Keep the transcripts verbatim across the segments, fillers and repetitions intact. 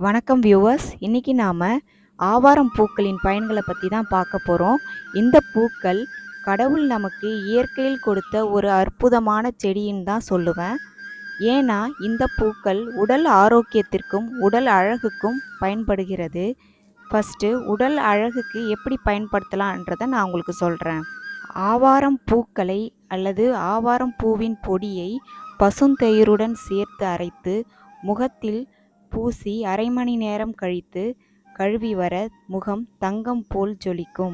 வணக்கம் வியூவர்ஸ். இன்றைக்கி நாம் ஆவாரம் பூக்களின் பயன்களை பற்றி தான் பார்க்க போகிறோம். இந்த பூக்கள் கடவுள் நமக்கு இயற்கையில் கொடுத்த ஒரு அற்புதமான செடின்னு தான் சொல்லுவேன். ஏன்னா இந்த பூக்கள் உடல் ஆரோக்கியத்திற்கும் உடல் அழகுக்கும் பயன்படுகிறது. ஃபஸ்ட்டு உடல் அழகுக்கு எப்படி பயன்படுத்தலான்றதை நான் உங்களுக்கு சொல்கிறேன். ஆவாரம் பூக்களை அல்லது ஆவாரம் பூவின் பொடியை பசுந்தயிறுடன் சேர்த்து அரைத்து முகத்தில் பூசி அரை மணி நேரம் கழித்து கழுவி வர முகம் தங்கம் போல் ஜொலிக்கும்.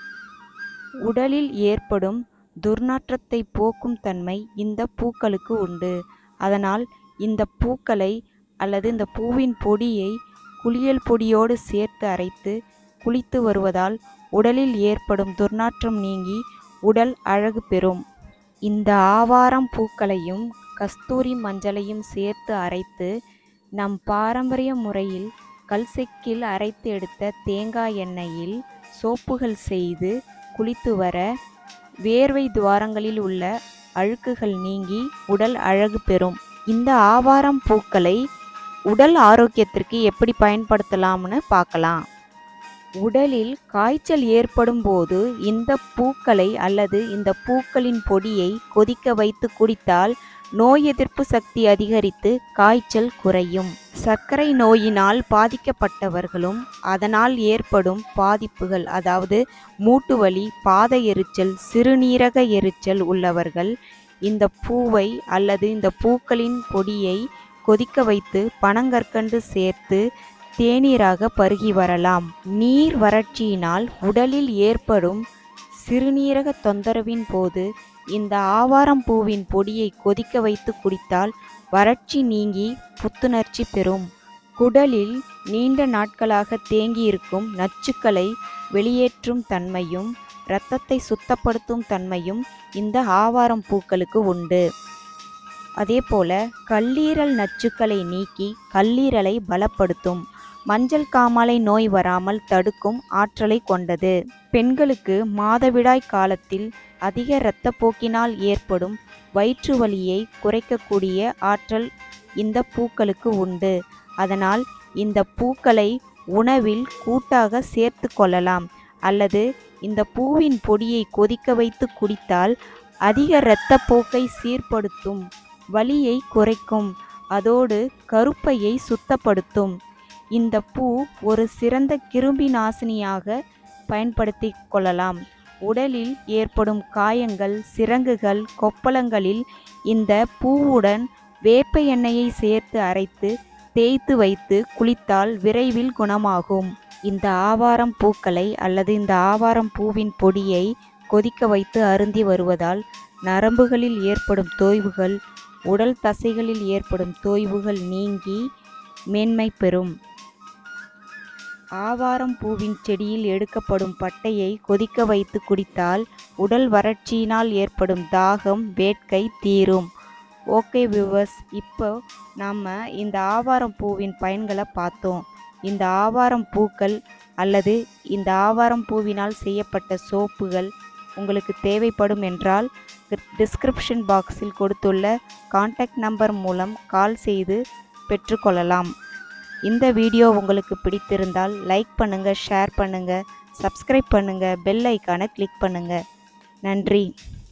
உடலில் ஏற்படும் துர்நாற்றத்தை போக்கும் தன்மை இந்த பூக்களுக்கு உண்டு. அதனால் இந்த பூக்களை அல்லது இந்த பூவின் பொடியை குளியல் பொடியோடு சேர்த்து அரைத்து குளித்து வருவதால் உடலில் ஏற்படும் துர்நாற்றம் நீங்கி உடல் அழகு பெறும். இந்த ஆவாரம் பூக்களையும் கஸ்தூரி மஞ்சளையும் சேர்த்து அரைத்து நம் பாரம்பரிய முறையில் கல்செக்கில் அரைத்து எடுத்த தேங்காய் எண்ணெயில் சோப்புகள் செய்து குளித்து வர வேர்வை துவாரங்களில் உள்ள அழுக்குகள் நீங்கி உடல் அழகு பெறும். இந்த ஆவாரம் பூக்களை உடல் ஆரோக்கியத்திற்கு எப்படி பயன்படுத்தலாம்னு பார்க்கலாம். உடலில் காய்ச்சல் ஏற்படும் போது இந்த பூக்களை அல்லது இந்த பூக்களின் பொடியை கொதிக்க வைத்து குடித்தால் நோய் எதிர்ப்பு சக்தி அதிகரித்து காய்ச்சல் குறையும். சர்க்கரை நோயினால் பாதிக்கப்பட்டவர்களும் அதனால் ஏற்படும் பாதிப்புகள், அதாவது மூட்டு வலி, பாத எரிச்சல், சிறுநீரக எரிச்சல் உள்ளவர்கள் இந்த பூவை அல்லது இந்த பூக்களின் பொடியை கொதிக்க வைத்து பனங்கற்கண்டு சேர்த்து தேநீராக பருகி வரலாம். நீர் வறட்சியினால் உடலில் ஏற்படும் சிறுநீரக தொந்தரவின் போது இந்த ஆவாரம் பூவின் பொடியை கொதிக்க வைத்து குடித்தால் வறட்சி நீங்கி புத்துணர்ச்சி பெறும். குடலில் நீண்ட நாட்களாக தேங்கியிருக்கும் நச்சுக்களை வெளியேற்றும் தன்மையும் இரத்தத்தை சுத்தப்படுத்தும் தன்மையும் இந்த ஆவாரம் பூக்களுக்கு உண்டு. அதே போல கல்லீரல் நச்சுக்களை நீக்கி கல்லீரலை பலப்படுத்தும். மஞ்சள் காமாலை நோய் வராமல் தடுக்கும் ஆற்றலை கொண்டது. பெண்களுக்கு மாதவிடாய் காலத்தில் அதிக இரத்தப்போக்கினால் ஏற்படும் வயிற்று வலியை குறைக்கக்கூடிய ஆற்றல் இந்த பூக்களுக்கு உண்டு. அதனால் இந்த பூக்களை உணவில் கூட்டாக சேர்த்து கொள்ளலாம் அல்லது இந்த பூவின் பொடியை கொதிக்க வைத்து குடித்தால் அதிக இரத்தப்போக்கை சீர்படுத்தும், வலியை குறைக்கும், அதோடு கருப்பையை சுத்தப்படுத்தும். இந்த பூ ஒரு சிறந்த கிருமி நாசினியாக பயன்படுத்தி கொள்ளலாம். உடலில் ஏற்படும் காயங்கள், சிரங்குகள், கொப்பளங்களில் இந்த பூவுடன் வேப்ப எண்ணெயை சேர்த்து அரைத்து தேய்த்து வைத்து குளித்தால் விரைவில் குணமாகும். இந்த ஆவாரம் பூக்களை அல்லது இந்த ஆவாரம் பூவின் பொடியை கொதிக்க வைத்து அருந்தி வருவதால் நரம்புகளில் ஏற்படும் தோய்வுகள், உடல் தசைகளில் ஏற்படும் தோய்வுகள் நீங்கி மேன்மை பெறும். ஆவாரம் பூவின் செடியில் எடுக்கப்படும் பட்டையை கொதிக்க வைத்து குடித்தால் உடல் வறட்சியினால் ஏற்படும் தாகம், வேட்கை தீரும். ஓகே வியூவர்ஸ், இப்போ நாம் இந்த ஆவாரம் பூவின் பயன்களை பார்த்தோம். இந்த ஆவாரம் பூக்கள் அல்லது இந்த ஆவாரம் பூவினால் செய்யப்பட்ட சோப்புகள் உங்களுக்கு தேவைப்படும் என்றால் டிஸ்கிரிப்ஷன் பாக்ஸில் கொடுத்துள்ள கான்டாக்ட் நம்பர் மூலம் கால் செய்து பெற்றுக்கொள்ளலாம். இந்த வீடியோ உங்களுக்கு பிடித்திருந்தால் லைக் பண்ணுங்கள், ஷேர் பண்ணுங்கள், சப்ஸ்கிரைப் பண்ணுங்கள், பெல் ஐக்கானை கிளிக் பண்ணுங்கள். நன்றி.